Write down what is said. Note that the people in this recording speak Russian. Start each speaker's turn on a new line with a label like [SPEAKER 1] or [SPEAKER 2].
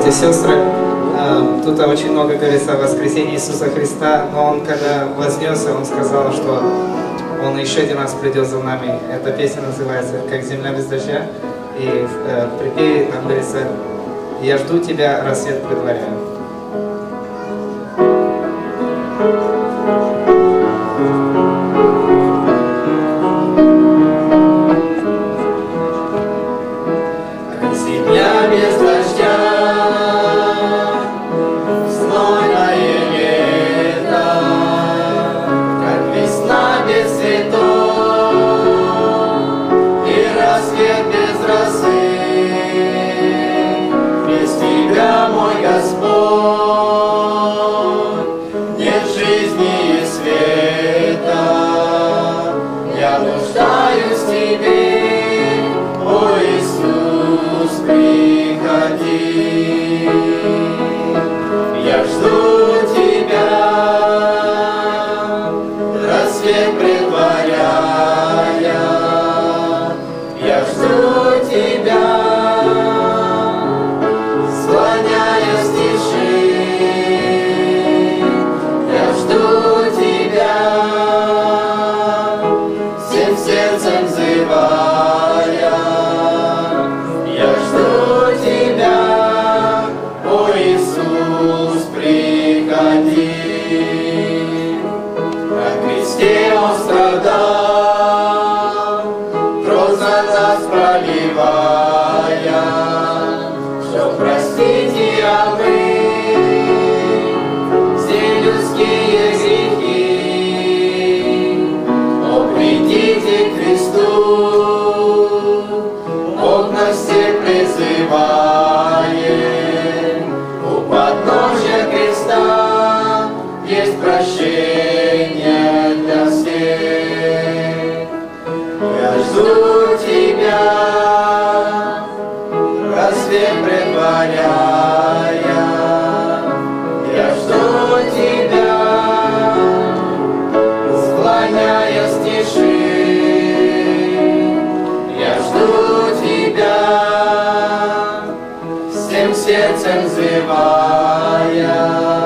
[SPEAKER 1] братья и сестры, тут очень много говорится о воскресении Иисуса Христа, но Он, когда вознесся, Он сказал, что Он еще один раз придет за нами. Эта песня называется «Как земля без дождя». И в припеве там говорится: «Я жду тебя, рассвет предваряю».
[SPEAKER 2] Сердцем взывая.